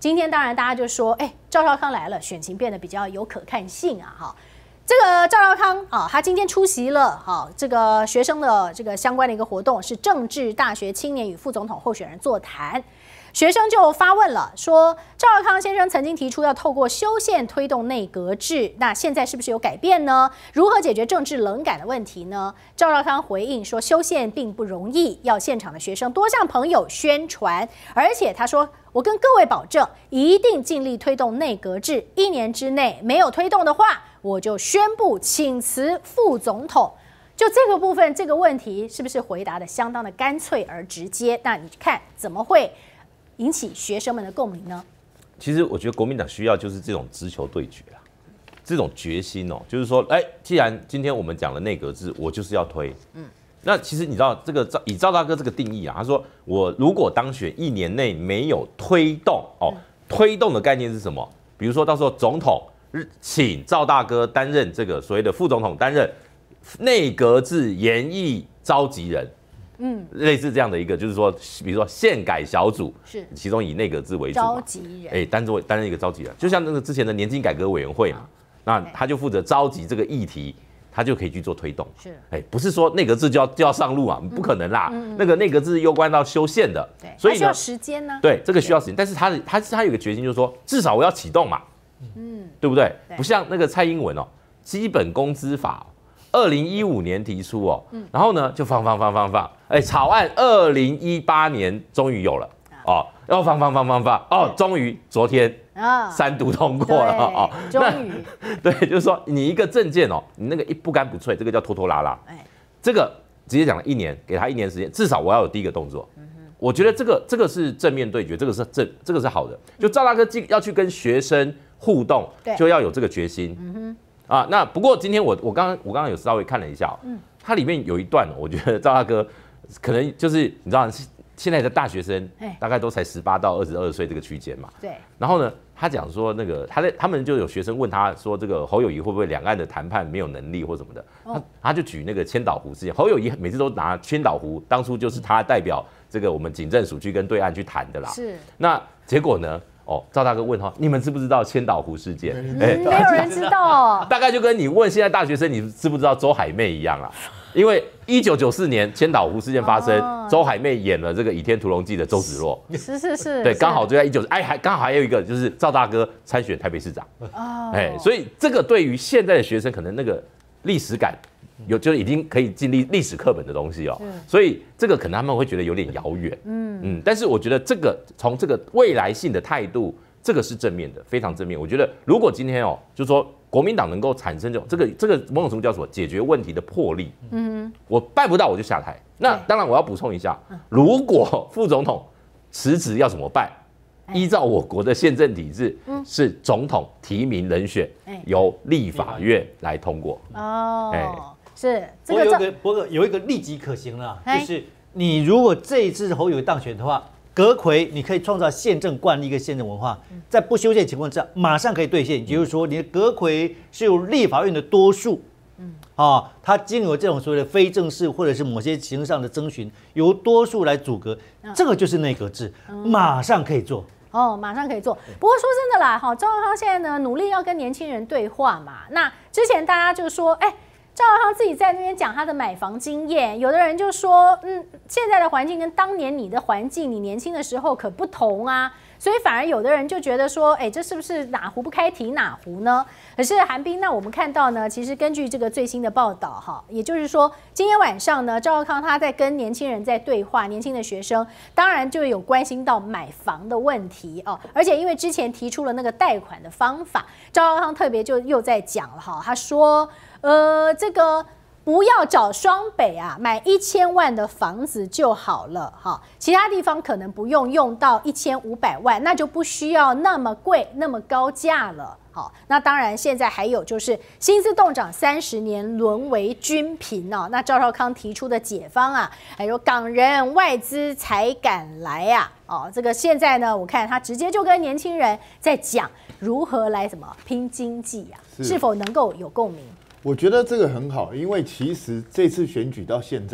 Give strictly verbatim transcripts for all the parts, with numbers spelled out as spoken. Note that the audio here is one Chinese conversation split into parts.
今天当然大家就说，哎，赵少康来了，选情变得比较有可看性啊，哈。这个赵少康啊，他今天出席了哈这个学生的这个相关的一个活动，是政治大学青年与副总统候选人座谈。学生就发问了，说赵少康先生曾经提出要透过修宪推动内阁制，那现在是不是有改变呢？如何解决政治冷感的问题呢？赵少康回应说，修宪并不容易，要现场的学生多向朋友宣传，而且他说，我跟各位保证，一定尽力推动内阁制，一年之内没有推动的话，我就宣布请辞副总统。就这个部分，这个问题是不是回答的相当的干脆而直接？那你看怎么会引起学生们的共鸣呢？ 其实我觉得国民党需要就是这种直球对决啦，这种决心哦，就是说，哎，既然今天我们讲了内阁制，我就是要推，嗯，那其实你知道这个以赵大哥这个定义啊，他说我如果当选一年内没有推动哦，嗯、推动的概念是什么？比如说到时候总统请赵大哥担任这个所谓的副总统，担任内阁制研议召集人。嗯，类似这样的一个，就是说，比如说宪改小组是其中以内阁制为主， 召集人， 哎，担任担任一个召集人，就像那个之前的年金改革委员会嘛，那他就负责召集这个议题，他就可以去做推动。是，哎，不是说内阁制就要就要上路啊，不可能啦，那个内阁制攸关到修宪的， 对，所以需要时间呢。 对，这个需要时间，但是他的他他有个决心，就是说至少我要启动嘛，嗯，对不对？不像那个蔡英文哦，基本工资法。二零一五年提出哦，然后呢就放放放放放，哎，草案二零一八年终于有了哦，要放放放放放哦，终于昨天啊三读通过了哦， 终于对，就是说你一个政见哦，你那个一不干不脆，这个叫拖拖拉拉，哎，这个直接讲了一年，给他一年时间，至少我要有第一个动作，我觉得这个这个是正面对决，这个是正这个是好的，就赵大哥要去跟学生互动，就要有这个决心，嗯哼。啊，那不过今天我我刚刚我刚刚有稍微看了一下、喔，嗯，它里面有一段，我觉得赵大哥可能就是你知道，现在的大学生大概都才十八到二十二岁这个区间嘛，对。然后呢，他讲说那个他在他们就有学生问他说，这个侯友宜会不会两岸的谈判没有能力或什么的，他他就举那个千岛湖事件，侯友宜每次都拿千岛湖，当初就是他代表这个我们警政署去跟对岸去谈的啦，是。那结果呢？哦，赵大哥问哈，你们知不知道千岛湖事件？ 哎、嗯，没有人知道。 大概就跟你问现在大学生你知不知道周海媚一样啦。因为一九九四年千岛湖事件发生，哦、周海媚演了这个《倚天屠龙记》的周芷若。 是是是。 对，刚好就在一九，哎，还刚好还有一个就是赵大哥参选台北市长。哦。哎，所以这个对于现在的学生，可能那个历史感。有就是已经可以进历历史课本的东西哦，所以这个可能他们会觉得有点遥远，嗯嗯，但是我觉得这个从这个未来性的态度，这个是正面的，非常正面。我觉得如果今天哦，就是说国民党能够产生这种这个这个某种程度叫什么解决问题的魄力，嗯，我办不到我就下台。那当然我要补充一下，如果副总统辞职要怎么办？依照我国的宪政体制，是总统提名人选由立法院来通过。哦，哎。 是， 这个有一个不过有一个立即可行了，就是你如果这一次侯友宜当选的话，阁揆你可以创造宪政惯例跟宪政文化，在不修宪情况之下，马上可以兑现。也就是说，你的阁揆是由立法院的多数，嗯，啊，它经由这种所谓的非正式或者是某些形式上的征询，由多数来阻隔，这个就是内阁制，马上可以做。 哦，马上可以做。不过说真的啦，哈，赵少康现在呢努力要跟年轻人对话嘛。那之前大家就说，哎。赵少康自己在那边讲他的买房经验，有的人就说，嗯，现在的环境跟当年你的环境，你年轻的时候可不同啊，所以反而有的人就觉得说，哎，这是不是哪壶不开提哪壶呢？可是韩冰，那我们看到呢，其实根据这个最新的报道，哈，也就是说，今天晚上呢，赵少康他在跟年轻人在对话，年轻的学生，当然就有关心到买房的问题哦，而且因为之前提出了那个贷款的方法，赵少康特别就又在讲了哈，他说。呃，这个不要找双北啊，买一千万的房子就好了哈。其他地方可能不用用到一千五百万，那就不需要那么贵、那么高价了。好，那当然现在还有就是薪资冻涨三十年，沦为均贫哦。那赵少康提出的解方啊，还有港人外资才敢来啊。哦，这个现在呢，我看他直接就跟年轻人在讲如何来什么拼经济啊，是, 是否能够有共鸣？ 我觉得这个很好，因为其实这次选举到现在，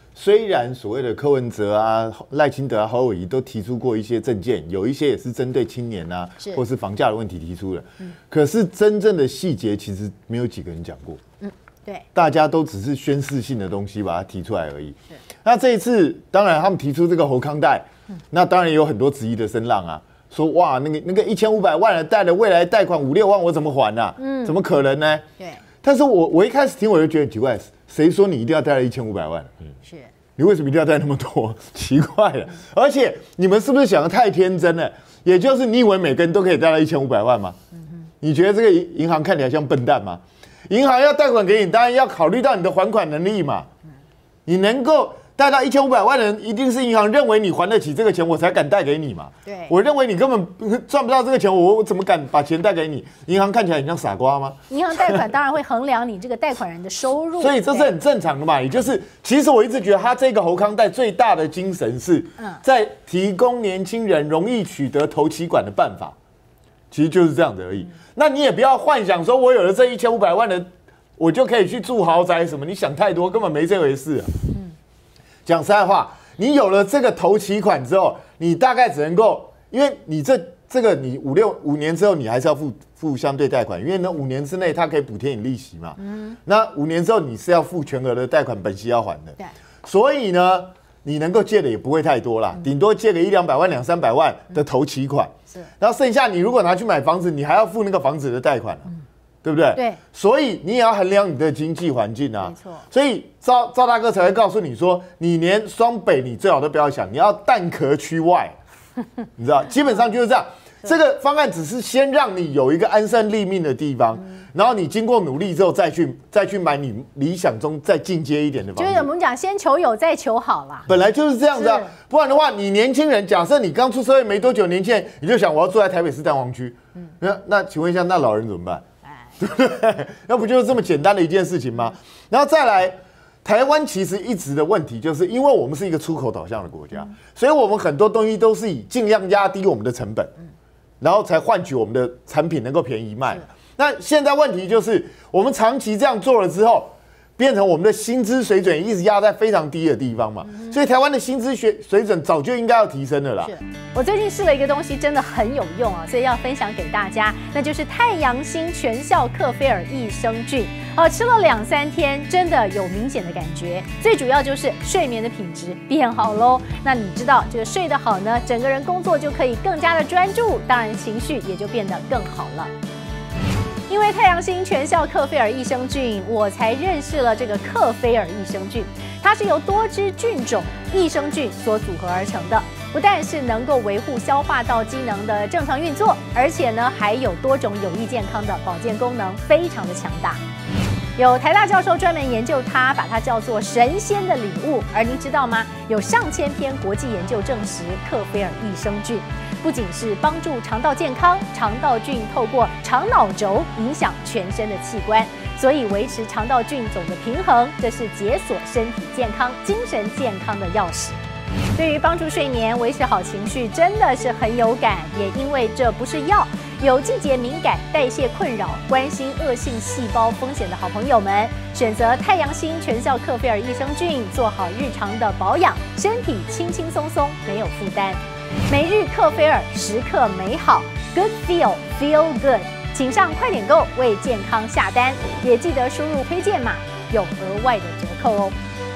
虽然所谓的柯文哲啊、赖清德啊、侯友宜都提出过一些政见，有一些也是针对青年啊，或是房价的问题提出的，嗯、可是真正的细节其实没有几个人讲过。 嗯，对， 大家都只是宣示性的东西把它提出来而已。那这一次，当然他们提出这个侯康贷，嗯、那当然有很多质疑的声浪啊，说哇，那个那个一千五百万的贷的未来贷款五六万，我怎么还啊？嗯，怎么可能呢？ 对。 但是我我一开始听我就觉得很奇怪，谁说你一定要贷了一千五百万？嗯，是。你为什么一定要贷那么多？奇怪了。而且你们是不是想的太天真了？也就是你以为每个人都可以贷到一千五百万吗？嗯哼。你觉得这个银行看起来像笨蛋吗？银行要贷款给你，当然要考虑到你的还款能力嘛。你能够贷到一千五百万的人，一定是银行认为你还得起这个钱，我才敢贷给你嘛。 对， 我认为你根本赚不到这个钱，我我怎么敢把钱贷给你？银行看起来很像傻瓜吗？ 银行贷款当然会衡量你这个贷款人的收入， 所以这是很正常的嘛。也就是，其实我一直觉得他这个侯康贷最大的精神是在提供年轻人容易取得头期款的办法，其实就是这样子而已。那你也不要幻想说我有了这一千五百万的，我就可以去住豪宅什么，你想太多，根本没这回事啊。讲实在话，你有了这个头期款之后，你大概只能够，因为你这这个你五六五年之后，你还是要付付相对贷款，因为呢五年之内它可以补贴你利息嘛。嗯。那五年之后你是要付全额的贷款本息要还的。对。所以呢，你能够借的也不会太多啦，顶多借个一两百万、两三百万的头期款。是。然后剩下你如果拿去买房子，你还要付那个房子的贷款啊。嗯，对不对？ 对， 所以你也要衡量你的经济环境啊。没错，所以赵赵大哥才会告诉你说，你连双北你最好都不要想，你要蛋壳区外，你知道，基本上就是这样。这个方案只是先让你有一个安身立命的地方，嗯、然后你经过努力之后再去再去买你理想中再进阶一点的房子。 就是我们讲先求有再求好啦。 本来就是这样子啊，不然的话，你年轻人，假设你刚出社会没多久，年轻人你就想我要住在台北市蛋黄区，嗯、那那请问一下，那老人怎么办？对不对？那不就是这么简单的一件事情吗？然后再来，台湾其实一直的问题就是因为我们是一个出口导向的国家，所以我们很多东西都是以尽量压低我们的成本，然后才换取我们的产品能够便宜卖。那现在问题就是我们长期这样做了之后，变成我们的薪资水准一直压在非常低的地方嘛，所以台湾的薪资水水准早就应该要提升了啦。 我最近试了一个东西，真的很有用啊，所以要分享给大家，那就是太阳星全效克菲尔益生菌。哦，吃了两三天，真的有明显的感觉。最主要就是睡眠的品质变好喽。那你知道这个睡得好呢，整个人工作就可以更加的专注，当然情绪也就变得更好了。因为太阳星全效克菲尔益生菌，我才认识了这个克菲尔益生菌。它是由多支菌种益生菌所组合而成的，不但是能够维护消化道机能的正常运作，而且呢还有多种有益健康的保健功能，非常的强大。有台大教授专门研究它，把它叫做神仙的礼物。而您知道吗？有上千篇国际研究证实，克菲尔益生菌不仅是帮助肠道健康，肠道菌透过肠脑轴影响全身的器官，所以维持肠道菌种的平衡，这是解锁身体健康、精神健康的钥匙。对于帮助睡眠、维持好情绪，真的是很有感。也因为这不是药，有季节敏感、代谢困扰、关心恶性细胞风险的好朋友们，选择太阳星全效克菲尔益生菌，做好日常的保养，身体轻轻松松，没有负担。每日克菲尔，时刻美好 ，Good Feel Feel Good， 请上快点购为健康下单，也记得输入推荐码，有额外的折扣哦。